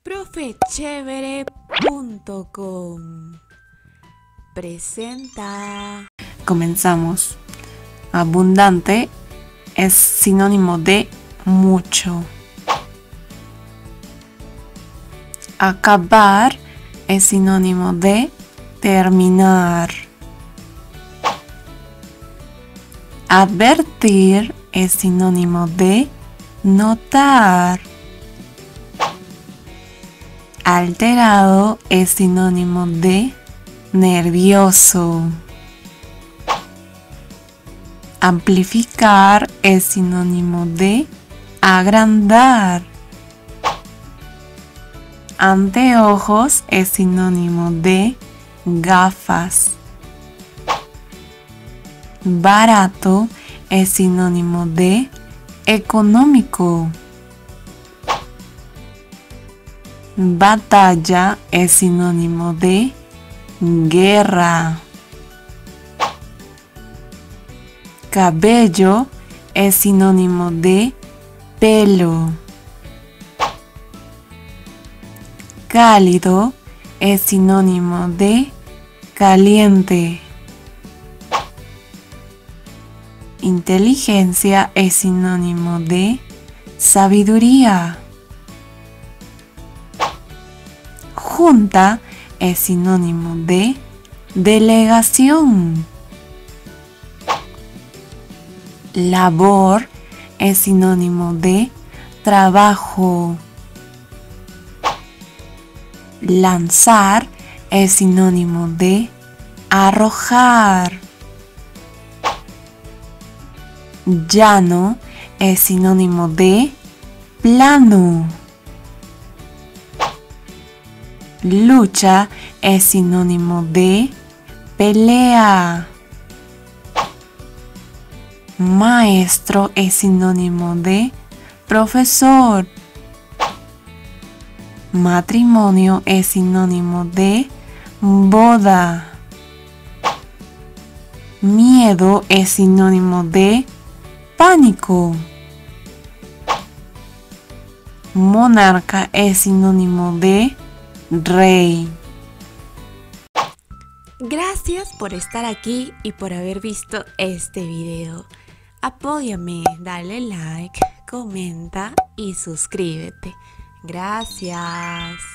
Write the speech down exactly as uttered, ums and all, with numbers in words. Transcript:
profe chévere punto com presenta. Comenzamos. Abundante es sinónimo de mucho. Acabar es sinónimo de terminar. Advertir es sinónimo de notar. Alterado es sinónimo de nervioso. Amplificar es sinónimo de agrandar. Anteojos es sinónimo de gafas. Barato es sinónimo de económico. Batalla es sinónimo de guerra. Cabello es sinónimo de pelo. Cálido es sinónimo de caliente. Inteligencia es sinónimo de sabiduría. Junta es sinónimo de delegación. Labor es sinónimo de trabajo. Lanzar es sinónimo de arrojar. Llano es sinónimo de plano. Lucha es sinónimo de pelea. Maestro es sinónimo de profesor. Matrimonio es sinónimo de boda. Miedo es sinónimo de pánico. Monarca es sinónimo de rey. Gracias por estar aquí y por haber visto este video. Apóyame, dale like, comenta y suscríbete. Gracias.